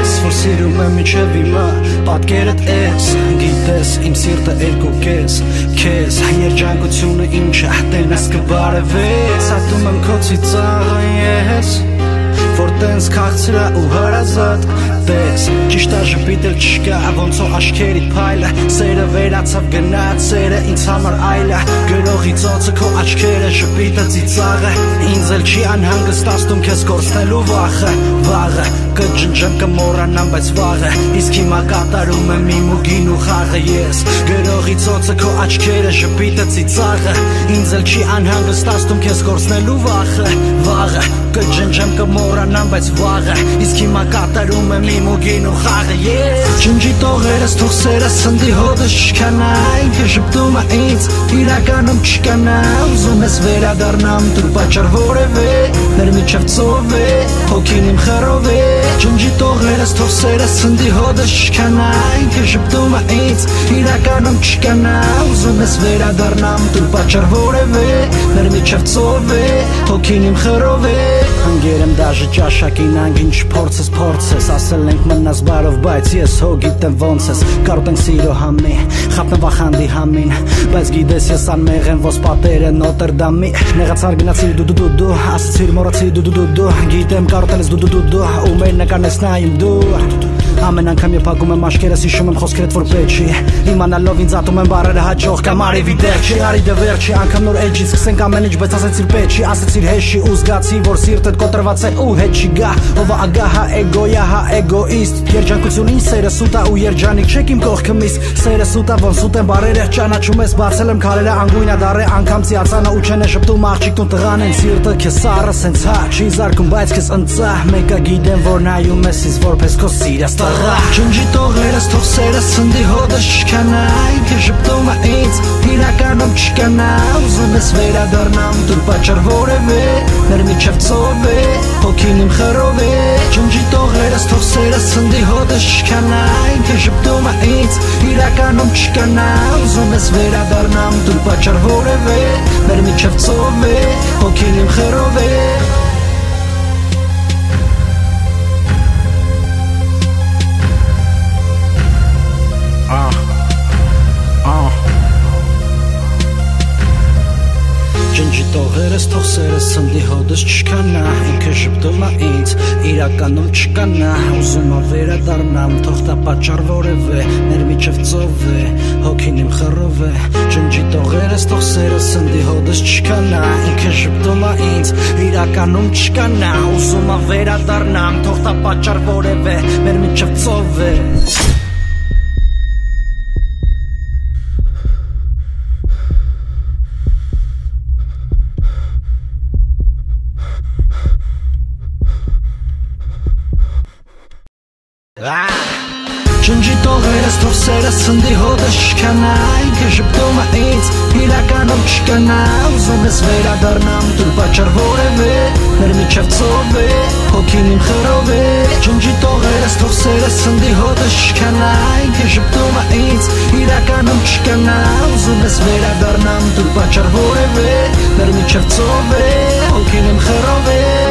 ես, որ սիրում եմ մինչև հիմա պատկերդ ես, գիտես իմ սիրտը երկու կես, քեզ երջանկությունը ինչա տենես կբարևես, ատում եմ քո ծիծաղը ես, որ տենց քաղցրա ու հարազատ տես, ճիշտ աժպիտ էլ չկա, ոնց ու աչքերիդ փայլը, սերը վերացավ գնաց, սերը ինձ համար այլը, գրողի ծոցը քո աչքերը, ժպիտը ծիծաղը, ինձ էլ չի անհանգստացնում քեզ կորցնելու վաղը, կջնջեմ կմոռանամ, բայց վաղը, իսկ հիմա կատարում եմ իմ ու գինու խաղը ես, գրողի ծոցը քո աչքերը, ժպիտը ծիծաղը, ինձ էլ չի անհանգստացնում քեզ կորցնելու վաղը, կջնջեմ կմոռանամ, բայց վաղը, իսկ հիմա կատարում եմ իմ ու գինու խաղը ես, ջնջի տողերս թող սերը սնդի հոտս չկանա, ինքը ժպտում է ինձ, իրականում չկանա, ուզում ես վերադառնամ, դու պատճառ որևէ, մեր միջև ծով է, հոգին իմ խռով է, ջնջի տողերս թող սերը սնդի հոտս չկանա, ինքը ժպտում է ինձ, իրականում չկանա, ուզում ես վերադառնամ, դու պատճառ որևէ, մեր միջև ծով է, հոգին իմ խռով է, անգեր եմ դաժե ճաշակին անգին չփորձես, ասել ենք մնաս բարով, բայց ես հո գիտեմ ոնց ես, կարոտ ենք սիրո համի, խապն վախանդի համին, բայց գիտես ես անմեղ եմ ոս պատերը Նոտերդամի, նեղացար գնացիր դու, ասացիր մորացի դու, գիտեմ կարոտել ես դու, ու մեր նկարն ես նայում դու, ամեն անգամ երբ փակում եմ աչքերս հիշում եմ խոսքերդ որ պետք չի, իմանալով ինձ ատում եմ բառերը հաջող կամ արևի դեռ չի, արի դե վերջի անգամ նոր էջի սկսենք ամեն ինչ, բայց ասեցիր պետք չի, ասեցիր հեշի ու զգացի որ սիրտդ կոտրված է ու հետ չի գա, ով ագահ հա էգոյա հա էգոիստ, երջանկություն ինձ սերը սուտ է ու երջանիկ չեք իմ կողքը միս, սերը սուտ է ոնց սուտ են բարերը, ճանաչում ես բացել եմ քարերը, անգույնա դառը անգամ ծիածանը ու չեն է շպտում աղջիկ տուն տղան են, սիրտը քեզ սառը սենց հա չի զարկում, բայց քեզ ընծա, մեկը գիտեմ որ նայում ես ինձ որպես քո սիրած տղա, ջնջի տողերս թող սերը սնդի հոտս չկանա, ինքը ժպտում է ինձ, իրականում չկանա, ուզում ես վերադառնամ, դու պատճառ որևէ, մեր միջև ծով է, հոգին իմ խռով է, ջնջի տողերս թող սերը սնդի հոտս չկանա, ինքը ժպտում է ինձ, իրականում չկանա, ուզում ես վերադառնամ, դու պատճառ որևէ, մեր միջև ծով է, հոգին իմ խռով է, ջնջի տողերս թող սերը սնդի հոտս չկանա, ինքը ժպտում է ինձ, իրականում չկանա, ուզում է վերադառնամ, թող տա պատճառ որևէ, մեր միջև ծով է, հոգին իմ խռով է, ջնջի տողերս թող սերը սնդի հոտս չկանա, ինքը ժպտում է ինձ, իրականում չկանա, ուզում է վերադառնամ, թող տա պատճառ որևէ, մեր միջև ծով է, ջնջի տողերս թող սերը սնդի հոտս չկանա, ինքը ժպտում է ինձ, իրականում չկանա, ուզում ես վերադառնամ, դու պատճառ որևէ, մեր միջև ծով է, հոգին իմ խռով է, ջնջի տողերս թող սերը սնդի հոտս չկանա, ինքը ժպտում է ինձ, իրականում չկանա, ուզում ես վերադառնամ, դու պատճառ որևէ, մեր միջև ծով է, հոգին իմ խռով է